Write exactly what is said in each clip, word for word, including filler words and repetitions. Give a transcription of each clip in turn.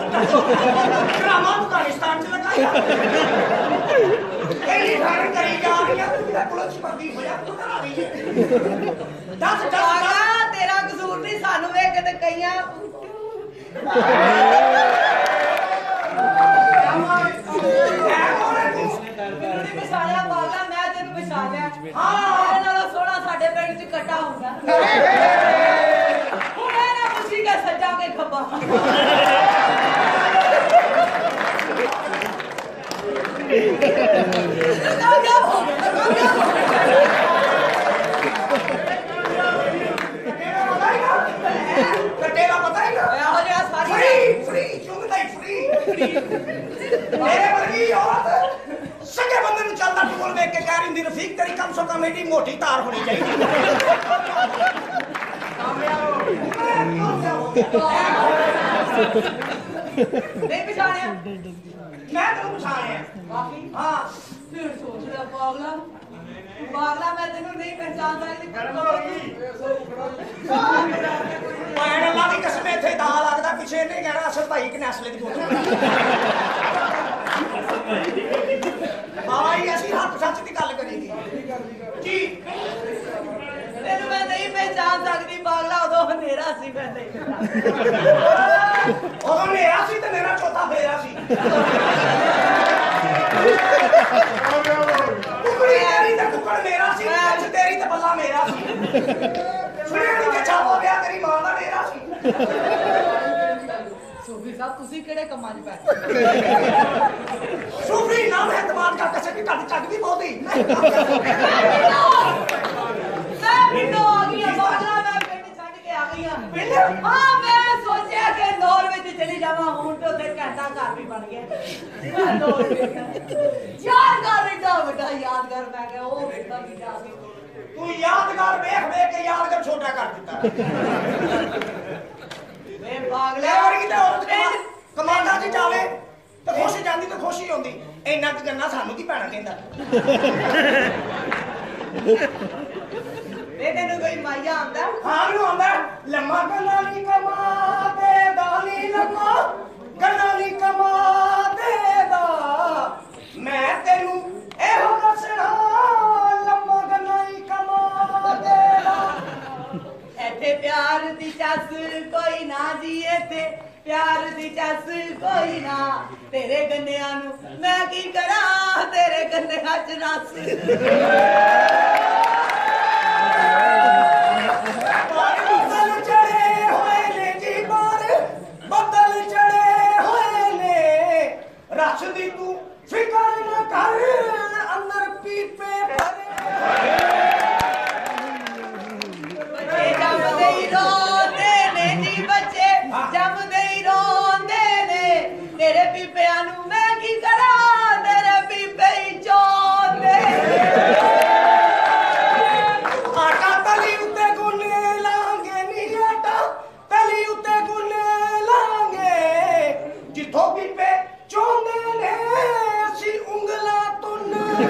Drama Afghanistan च लगाया करी जा रही है पुलिस वर्दी होया करा रही है दस दस तेरा कसूर नहीं सानू वेख के ते कईयां पछाणिया पागला मैं तेन पछाणिया हाँ नालों सोहना साडे पिंड च कट्टा हुंदा मैं ना पुछी के सज्जा के खब्बा कटेगा पता ही ना फ्री फ्री चुंगदा ही फ्री मेरे वर्गी औरत सगे बंदे नु चलदा टोल देख के कह रही रफीक तेरी कम से कम एडी मोटी तार होनी चाहिए नहीं पछाणिया मैं तेन पछाणिया काफी हां फिर सोच रहा पागला पागला मैं तेनू नहीं पहचान सकती पैण अल्लाह दी कसम इथे दा लगदा पिछे नहीं कहना असल भाई कि नस्ले दी बोतल भाई ऐसी हक सच दी गल करेगी जी तेनू मैं नहीं पहचान सकती पागला उदो हनेरा सी मैं नहीं उदो हनेरा सी ते मेरा चौथा फेरा सी कुकड़ी तेरी ते कुकड़ मेरा सी सच तेरी ते बल्ला मेरा सी सुनिया नहीं के छापो ब्याह तेरी मां दा मेरा सी सूफी साहब तुसी केड़े कमां च पै सूफी नाम है तमाम का कसे की टट टट भी बोलदी मैं पिंडो आ गई पागला मैं पिंड छੱਡ के आ गई पिंड हां मैं सोचा कि नौर विच चली जावां हुण ते उथे घंटा घर भी बन गया मैं नौर यादगार बेटा बड़ा यादगार मैं कहा ओ बेटा की जाके तू यादगार देख देख के यादगार छोटा कर दिता वे पागले और की ते औरत कमांडा च जावे ते खुश जांदी ते खुशी होंदी इन्ना क गन्ना सानू की पैणा कहंदा वे तेनू कोई माया आंदा हां मैनू आंदा लम्मा गन्ना नी कमा दे दानी लम्मा गन्ना नी कमा दे दा मैं तेनू एहो दसना लम्मा गन्ना नी कमा दे दा एथे प्यार दी चस कोई ना जी एथे प्यार दी चस कोई ना तेरे गन्नियां नू मैं की करा तेरे गन्नियां च रस बदल चढ़े होए ने जी बार बदल चढ़े होए ने रस दी तू फिकर न कर अंदर पीपे भरे बच्चे जमदे ही रोंदे ने जी बच्चे जमदे ही रोंदे ने तेरे पीपिਆਂ ਨੂੰ मैं की करा तेरे पीपे ही चोंदे आटा तली उत्ते गुने लांगे नी आटा तली उत्ते गुने लांगे जिथों पीपे चोंदे ने असी उंगला तुन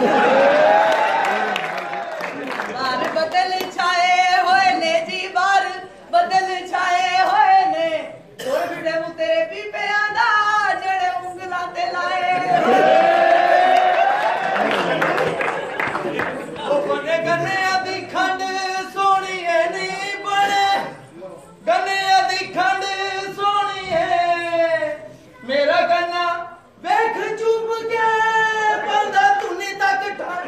बार बदल छाए होए ने जी बार बदल छाए होए ने तोर बिड़े मु तेरे पीपिਆਂ ਦਾ ਜਿਹੜੇ ਉਂਗਲਾਂ ਤੇ ਲਾਏ ओ गने गने अदी खंड सोहणीए नी बने गने अदी खंड सोहणीए मेरा गन्ना वेख चुप के बंदा तुनी तक ठंड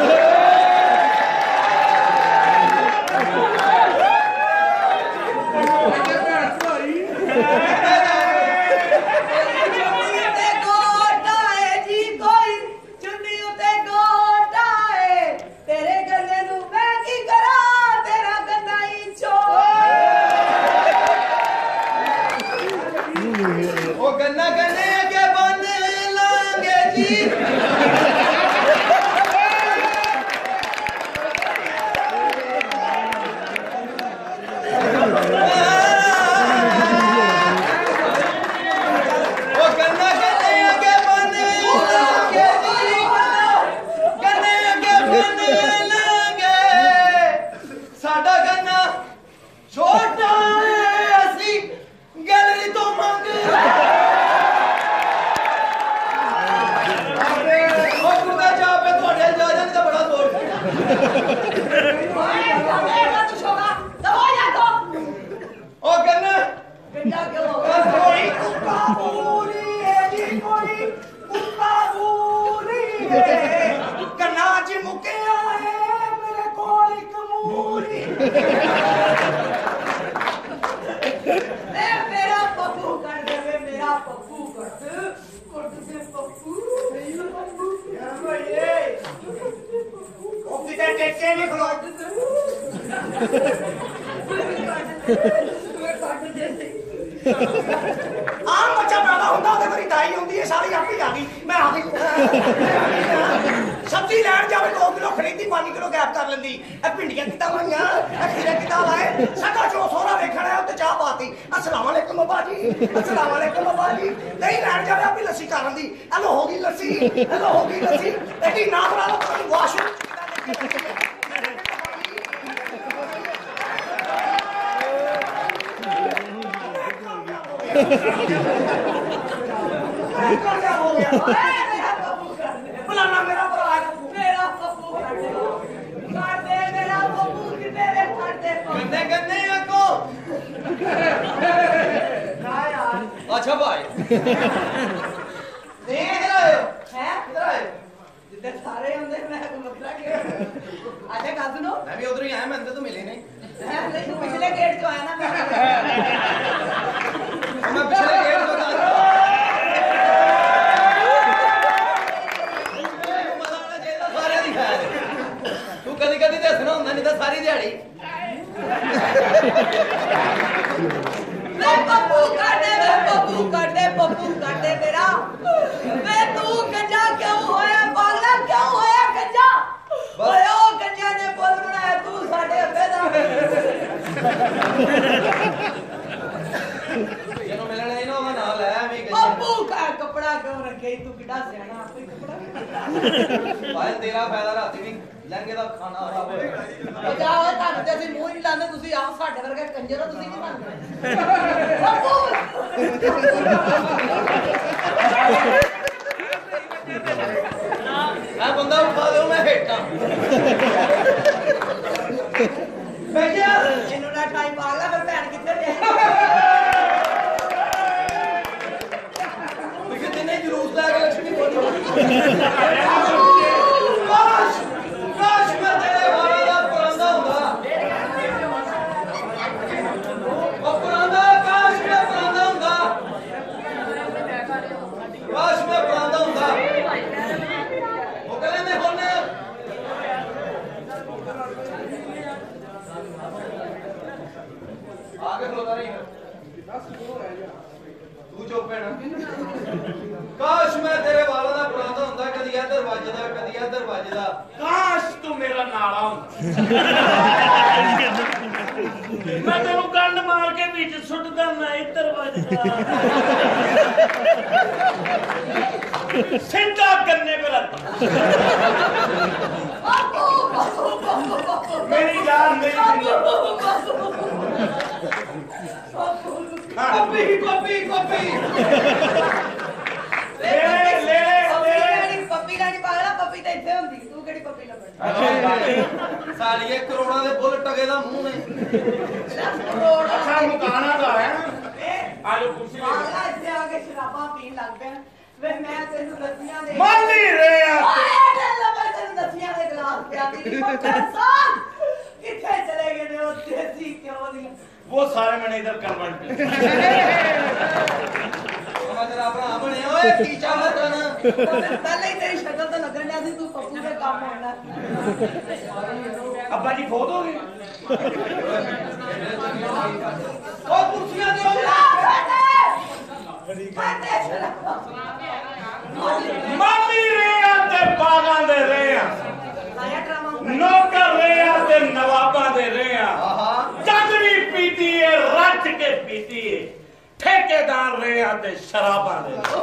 गन्ना गन्ने के बन लांगे जी छोटा है असी गैलरी तो मंग ताई होंगी है सारी आप ही आ गई मैं आ गई सब्जी लैन जावे दो किलो खरीदी पांच किलो गैप कर लेंदी ए भिंडियां किता होईयां ए खीरे किता लाए सगा जो सोहरा वेखना है ते चाह पाती अस्सलाम वालेकुम अब्बा जी अस्सलाम वालेकुम अब्बा जी नहीं लैन जावे आप ही लस्सी करन दी हेलो हो गई लस्सी हेलो हो गई लस्सी एडी ना बना लो पता नहीं वाशरूम हो गया बुलाना मेरा भरा है मेरा पप्पू कर दे कर दे मेरा पप्पू कितने रे कर दे गन्ने गन्ने को ना यार अच्छा भाई नहीं इधर आयो है इधर आयो जिधर सारे होंगे मैं मथुरा के अच्छा कह सुनो मैं भी उधर ही आया मैंने तो मिले नहीं नहीं तू पिछले गेट से आया ना मैं मैं पिछले गेट से आ रहा तू कदी कदी तो हसना होंगे नहीं तो सारी दिहाड़ी मैं पप्पू कर दे मैं पप्पू कर दे पप्पू कर दे मेरा मैं तू गंजा क्यों होया पागला क्यों होया गंजा ओए ओ गंजा ने बोल बनाया तू साडे अब्बे दा जनो मिलना ही ना होगा ना ले भी पप्पू का कपड़ा क्यों रखे तू किडा सियाना आपे कपड़ा भाई तेरा फायदा राती भी लंगे दा खाना खराब होएगा ਜਾਓ ਤੁਹਾਨੂੰ ਤੇ ਅਸੀਂ ਮੂੰਹ ਨਹੀਂ ਲਾਉਂਦੇ ਤੁਸੀਂ ਆਪ ਸਾਡੇ ਵਰਗੇ ਕੰਜਰ ਹੋ ਤੁਸੀਂ ਕੀ ਮੰਨਦੇ ਪੱਪੂ ਆ ਬੰਦਾ ਉਠਾ ਦਿਓ ਮੈਂ ਹੇਠਾਂ ਮੈਂ ਕਿਹਾ ਇਹਨੂੰ ਨਾ ਟਾਈਮ ਪਾਗਲਾ ਫਿਰ ਭੈਣ ਕਿੱਥੇ ਪਿਆ ਕਿਤੇ ਨਹੀਂ ਜਲੂਸ ਲੈ ਕੇ ਲక్ష్ਮੀ ਬੋਲੋ ਕਾਸ਼ ਮੈਂ ਤੇਰੇ ਵਾਲਾ ਦਾ ਪੁਰਾਣਾ ਹੁੰਦਾ ਉਹ ਪੁਰਾਣਾ ਕਾਸ਼ ਮੈਂ ਪੁਰਾਣਾ ਹੁੰਦਾ ਕਾਸ਼ ਮੈਂ ਪੁਰਾਣਾ ਹੁੰਦਾ ਉਹ ਕਹਿੰਦੇ ਮੈਂ ਹੁਣ आगे खलोता नहीं तू चुप है ना काश मैं तेरे वाला दा पुराना हुंदा कदी इधर वजदा कदी इधर वजदा काश तू मेरा नाला हुंदा मैं तेनू गंड मार के बीच सुटदा मैं इधर वजदा सीधा गन्ने पे लगता मेरी जान मेरी कॉपी कॉपी कॉपी ले ले ले ले पप्पी लानी पागला पप्पी तो इत्थे हुंदी तू केड़ी पप्पी लभण सालिए करोड़ां दे बुल टगे दा मुंह ने अच्छा मुकाना दा है आलो कुर्सी पागला इत्थे आके शराबां पीन लग पिया वे मैं तेनू दसियां दे मान नहीं रहे ओए अल्लाह मैं तेनू दसियां दे गिलास पियाती नी मक्खन साहब किथे चले गए ने ओ देसी क्यों दी वो सारे मैंने इधर कन्वर्ट किए मैं तेरा भरा बने ओए की चाहत ना पहले ही तेरी शक्ल तो लगन लगी तू पप्पू के काम होना अब्बा जी फोत हो गए ओ कुर्सियां दे माली रहे ते बागां दे रहे आया ड्रामा नौकर रहे ते नवाबां दे रहे आहा जगरी पीती है रट के पीती है ठेकेदार रहे ते शराबां दे ओ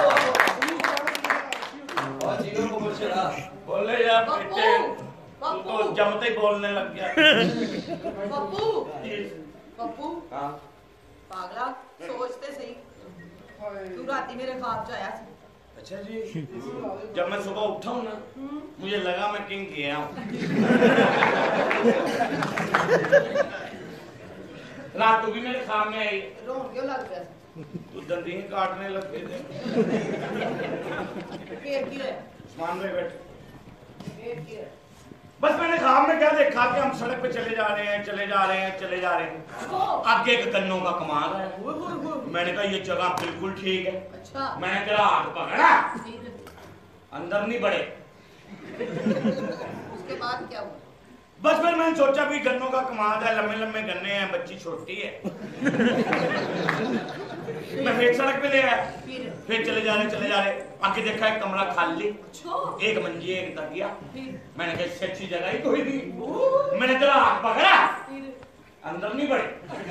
जीरो को बोल छड़ा बोले यार बेटे तू तो जमते ही बोलने लग गया पप्पू पप्पू हां पागला सोचते सही तू राती मेरे ख्वाब च आया सी अच्छा जी जब मैं सुबह उठा हूं ना मुझे लगा मैं किंग गया हूं रात को भी मेरे ख्वाब में आई रोन क्यों लग गया तू दंदी काटने लग गए थे फिर की है मान में बैठे फिर की है बस मैंने ख्वाब में क्या देखा कि हम सड़क पे चले जा रहे हैं चले जा रहे हैं चले जा रहे हैं आगे एक गन्नों का कमाल है मैंने कहा ये जगह बिल्कुल ठीक है अच्छा मैंने तेरा हाथ पकड़ा अंदर नहीं बढ़े उसके बाद क्या हुआ बस फिर मैंने सोचा भी गन्नों का कमाल है लंबे लंबे गन्ने हैं बच्ची छोटी है मैं फिर सड़क पे ले आया, फिर फिर चले जा रहे चले जा रहे आगे देखा एक कमरा खाली, अच्छा एक मंजी एक तकिया। फिर मैंने कहा इससे अच्छी जगह ही कोई नहीं। मैंने चला हाथ पकड़ा, फिर अंदर नहीं बढ़े।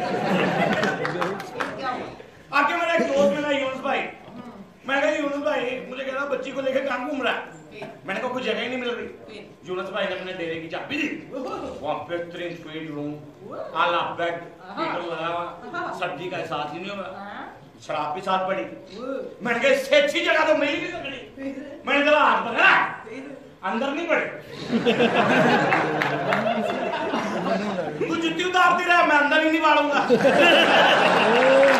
फिर क्या हुआ? आगे मेरा एक दोस्त मिला यूनुस भाई, मैं कहा यूनुस भाई मुझे कह रहा बच्ची को लेकर कहाँ घूम रहा है। फिर मैंने कहा कोई जगह ही नहीं मिल रही। फिर यूनुस भाई ने अपने डेरे की चाबी दी, वहाँ बेहतरीन स्वीट रूम, आला बेड, हीटर लगा हुआ, सब्जी का एहसास ही नहीं होगा, हाँ शराब भी साथ पड़ी। मैंने कहा इससे अच्छी जगह तो मिल ही नहीं सकती। मैंने चला हाथ पकड़ा, अंदर नहीं पड़े। तू जुत्ती उतारती रहा, मैं अंदर ही नहीं बाड़ूंगा।